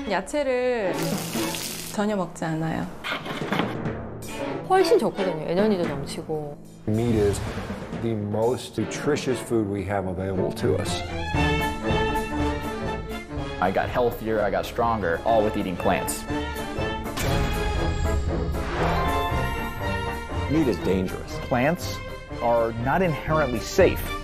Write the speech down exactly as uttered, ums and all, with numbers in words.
야채를 전혀 먹지 않아요. 훨씬 좋거든요. 에너지도 넘치고. Meat is the most nutritious food we have available to us. I got healthier, I got stronger, all with eating plants. Meat is dangerous. Plants are not inherently safe.